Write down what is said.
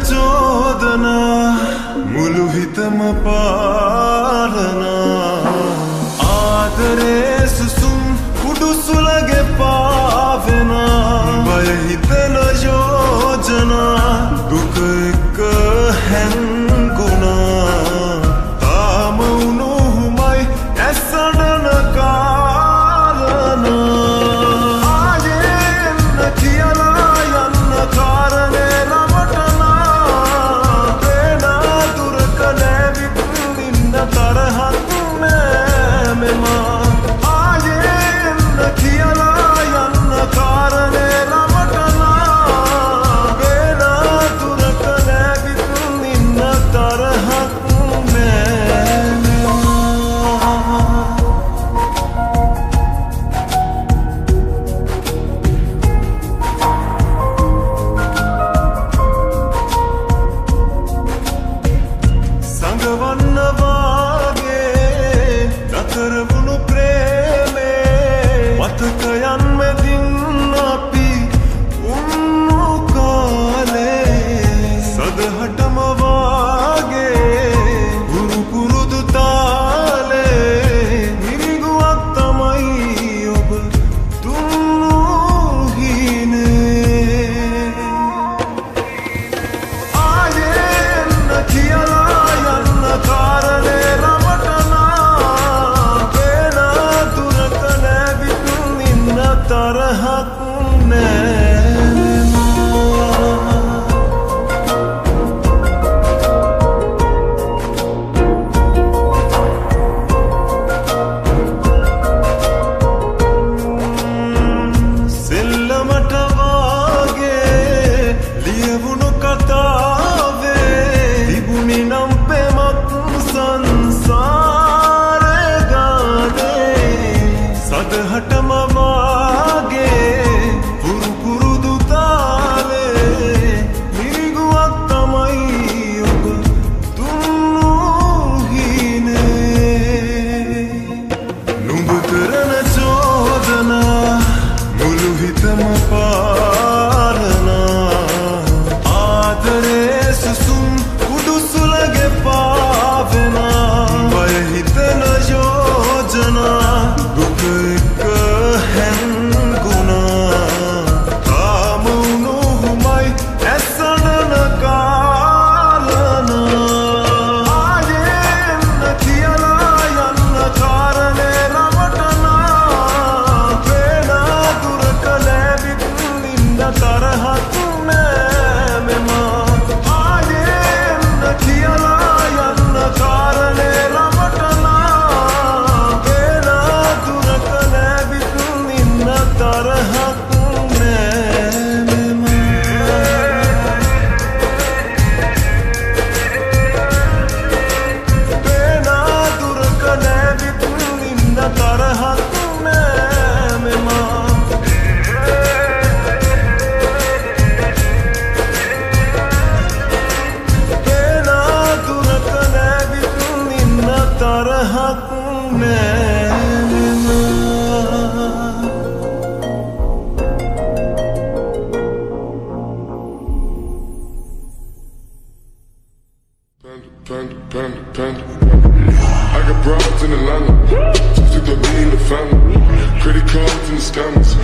චෝදනා මුළු හිතම පාරනා ආදරේ සුසුම් කුඩු සුලගේ පාවෙනා බය හිතන යෝජනා දුක එක්ක හැංගුණා තාම උණුහුමයි ඇසඩන කාරණා ආයේ එන්න කියලා යන්න කාරණේ රමටනා පේනා දුරක නැවිත් ඉන්න තරහක් නෑ මෙමා ආයේ එන්න කියලා යන්න කාරණේ රමටනා පේනා දුරක නැවිත් ඉන්න තරහක් නෑ සංගවන්න වාගේ නතර වුණු ප්‍රේමේ මතකයන් මැදින් අපි උන්නු කාලේ සදහටම වාගේ ගුරු පුරුදු තාලේ මිරිගුවක් තමයි ඔබ දුන්නු හීනේ ආයේ එන්න කියලා යන්න කාරණේ රමටනා පේනා දුරක නැවිත් ඉන්න තරහක් නෑ සෙල්ලමට වාගේ ලියවුණු කතාවේ තිබුණි නම් පෙමක් සංසාරේ ගානේ සදහටම වාගේ පුරු පුරුදු තාලේ මිරිගුවක් තමයි ඔබ දුන්නු හීනේ නුඹ කරන චෝදනා මුළු හිතම පාරනා ආදරේ සුසුම් කුඩු සුලගේ පාවෙනා බය හිතන යෝජනා දුක එක්ක හැංගුණා තාම උණුහුමයි ඇසඩන කාරණා ආයේ එන්න කියලා යන්න කාරණේ රමටනා පේනා දුරක නැවිත් ඉන්න තරහක් නෑ මෙමා ආයේ එන්න කියලා යන්න කාරණේ රමටනා පේනා දුරක නැවිත් ඉන්න තරහක් නෑ මෙමා පේනා දුරක නැවිත් ඉන්න තරහක් නෑ මෙමා පේනා දුරක නැවිත් ඉන්න තරහක් නෑ මෙමා Panda. I got broads in Atlanta, just took the lean in the family. Credit cards and the scammers.